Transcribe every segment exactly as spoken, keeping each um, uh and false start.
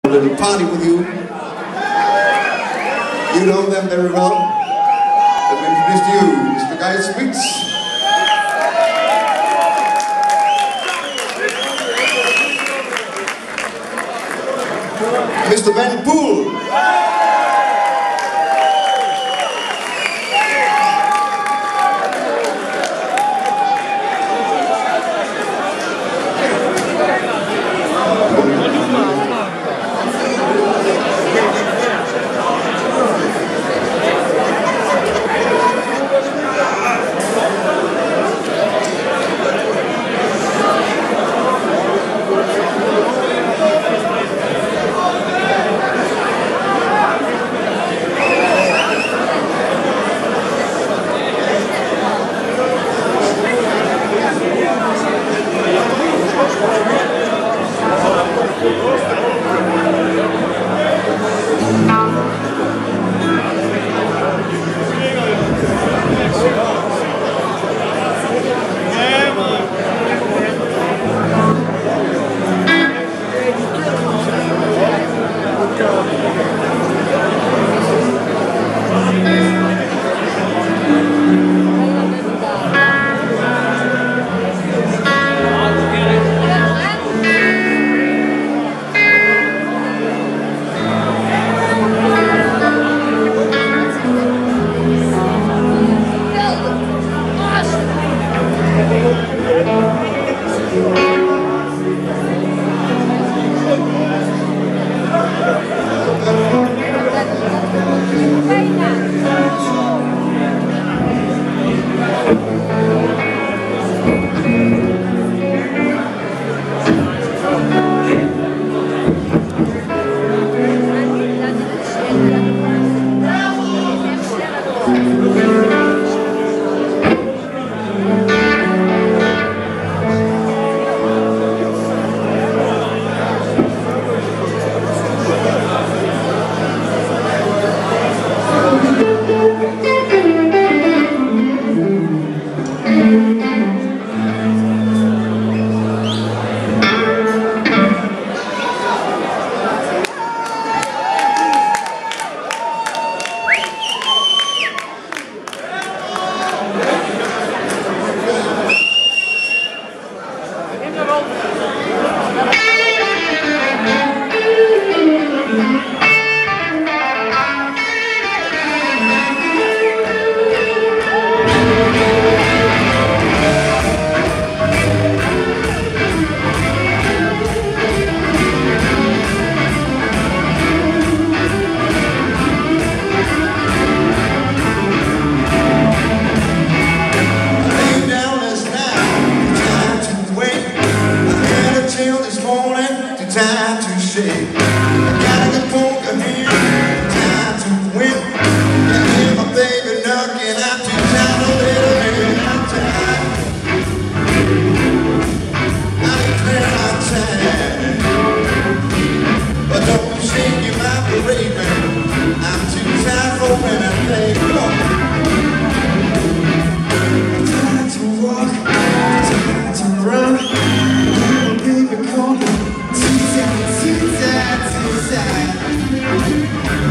A little party with you. You know them very well. Let me introduce to you, Mister Guy Smeets. Mister Ben Poole. Time to shake. I gotta get poker here. Time to win. I hear my baby knocking out to town a little bit of time. I declare our time. But don't be shaking my baby. I'm too tired for when I play. Time to walk. Time to run. Oh, baby, call me. Too sad, too sad, too sad.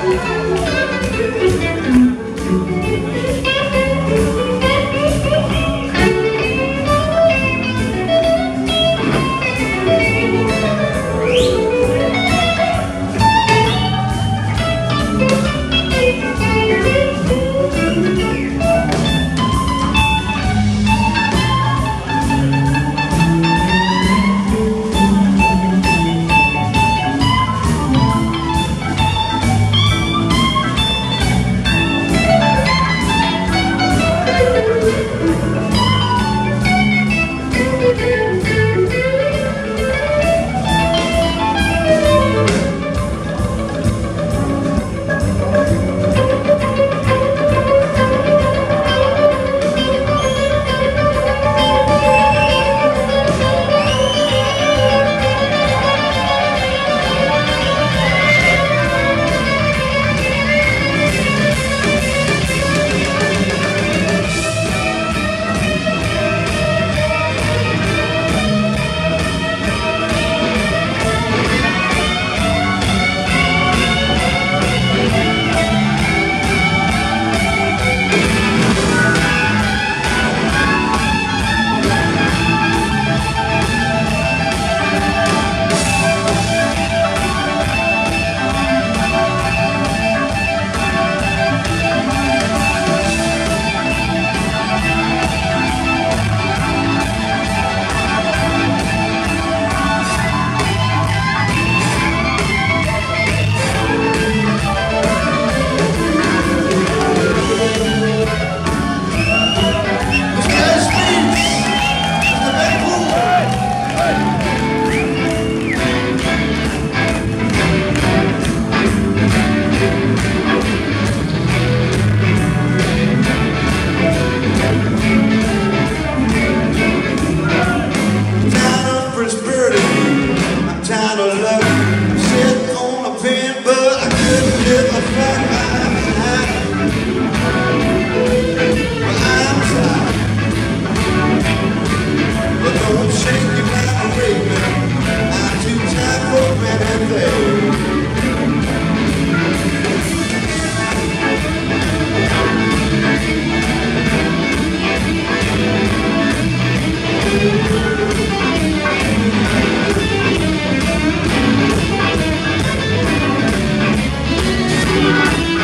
Bye.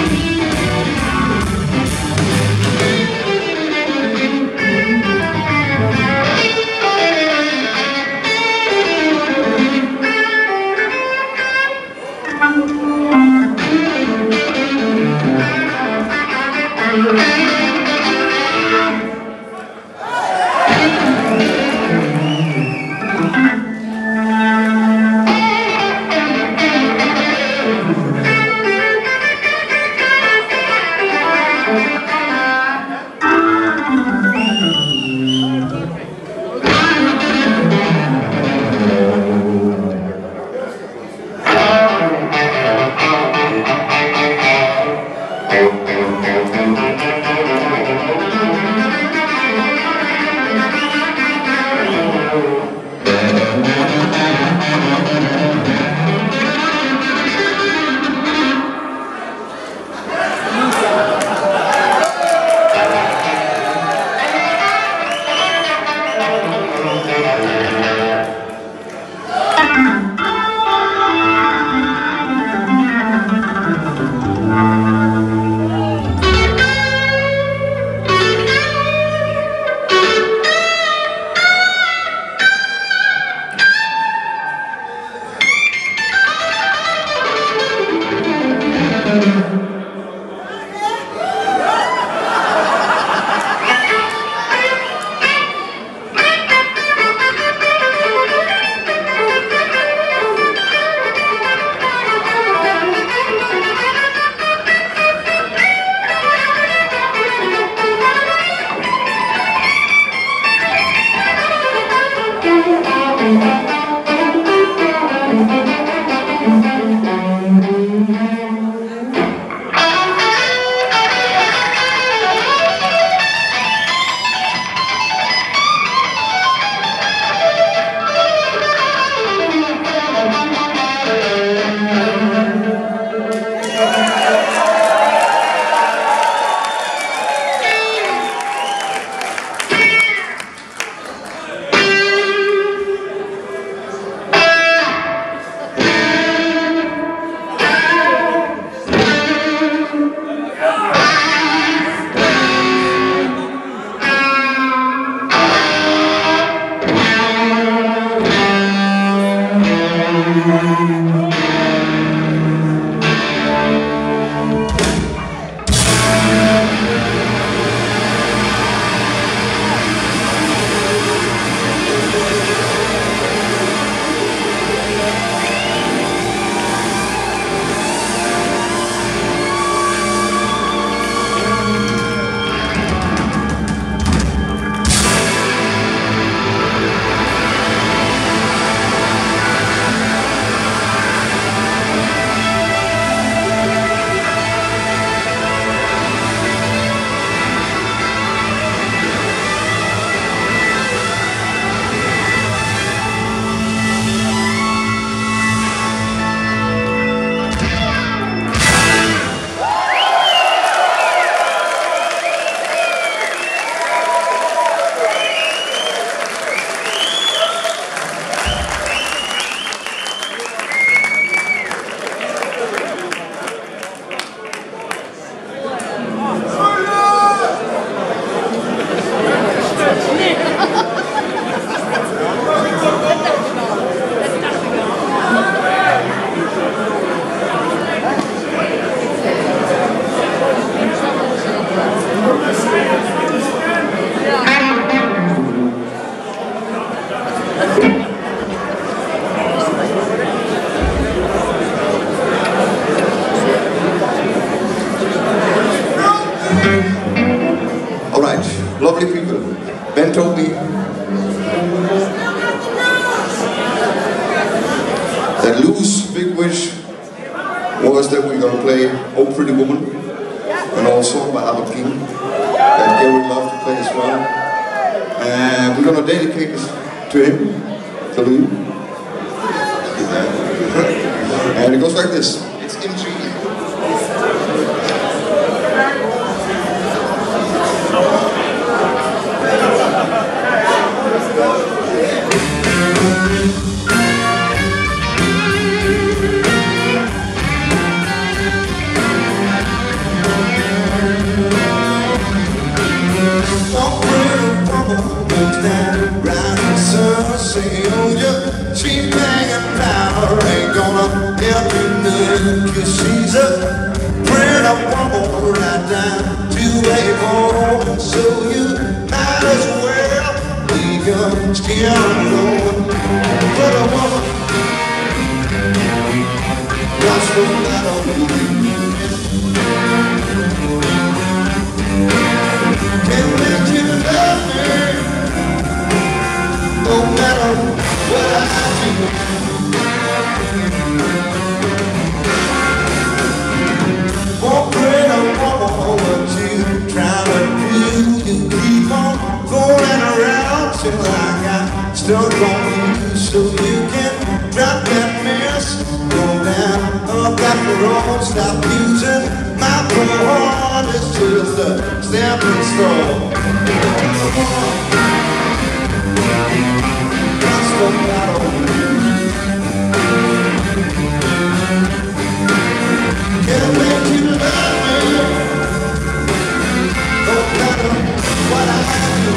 told me that Lou's big wish was that we're going to play Oh Pretty Woman, an old song by Albert King that Gary loved to play as well. And we're going to dedicate this to him, to Lou. And it goes like this. It's in G. She's banging power, ain't gonna help you none, 'cause she's a pretty woman right down to a bone. So you might as well leave your skin alone. But a woman, what's the matter with you? Can't let you love me, no matter what I do. Oh, pretty woman, what you trying to do? You keep on fooling around till I got stuck on you, so you can drop that mess, go down up that road, stop using my poor heart. It's just a stepping stone. Can't make you love me, no matter what I do.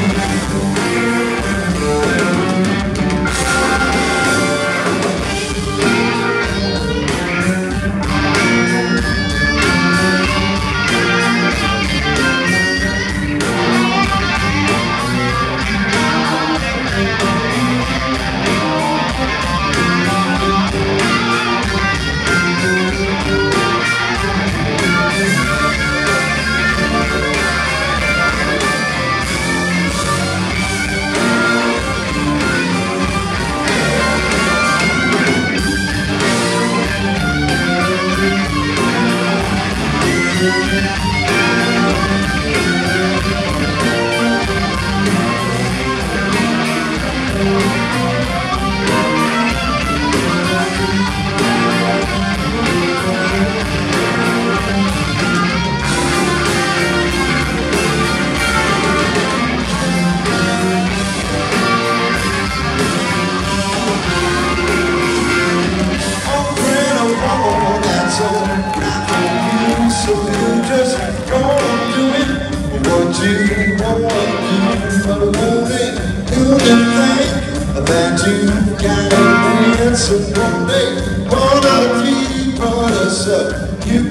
So you just go on doing what you want to do, but only you can think that you got an answer one day. One of the people us up, you